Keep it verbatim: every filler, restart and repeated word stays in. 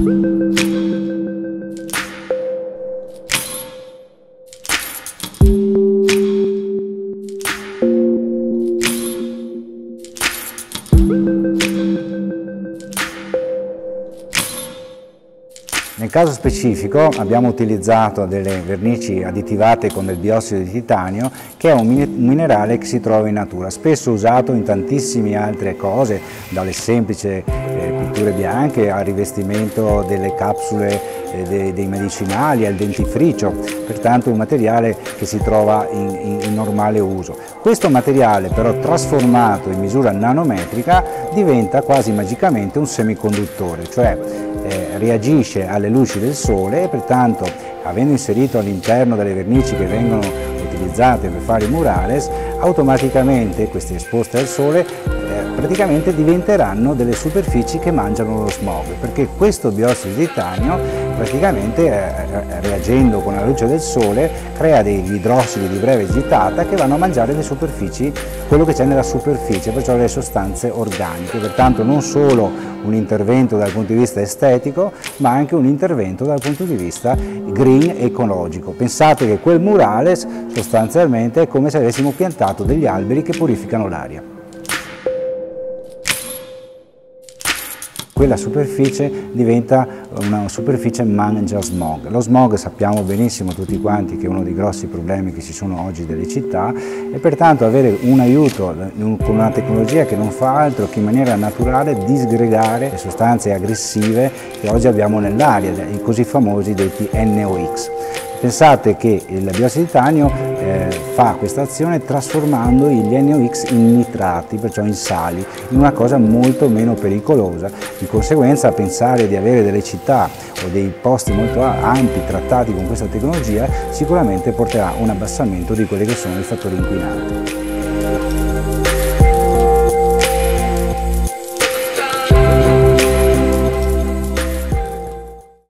Nel caso specifico abbiamo utilizzato delle vernici additivate con del biossido di titanio, che è un minerale che si trova in natura, spesso usato in tantissime altre cose, dalle semplici eh, pitture bianche al rivestimento delle capsule eh, dei, dei medicinali, al dentifricio, pertanto un materiale che si trova in, in, in normale uso. Questo materiale però trasformato in misura nanometrica diventa quasi magicamente un semiconduttore, cioè eh, reagisce alle luci del sole e pertanto, avendo inserito all'interno delle vernici che vengono utilizzate per fare i murales, automaticamente queste esposte al sole eh, praticamente diventeranno delle superfici che mangiano lo smog, perché questo biossido di titanio praticamente eh, reagendo con la luce del sole crea degli idrossidi di breve gittata che vanno a mangiare le superfici, quello che c'è nella superficie, perciò le sostanze organiche, pertanto non solo un intervento dal punto di vista estetico, ma anche un intervento dal punto di vista green ecologico. Pensate che quel murales sostanzialmente è come se avessimo piantato degli alberi che purificano l'aria. Quella superficie diventa una superficie mangia smog. Lo smog sappiamo benissimo tutti quanti che è uno dei grossi problemi che ci sono oggi delle città e pertanto avere un aiuto con una tecnologia che non fa altro che in maniera naturale disgregare le sostanze aggressive che oggi abbiamo nell'aria, i così famosi detti N O X. Pensate che il biossido di titanio eh, fa questa azione trasformando gli N O X in nitrati, perciò in sali, in una cosa molto meno pericolosa. Di conseguenza pensare di avere delle città o dei posti molto ampi trattati con questa tecnologia sicuramente porterà a un abbassamento di quelli che sono i fattori inquinanti.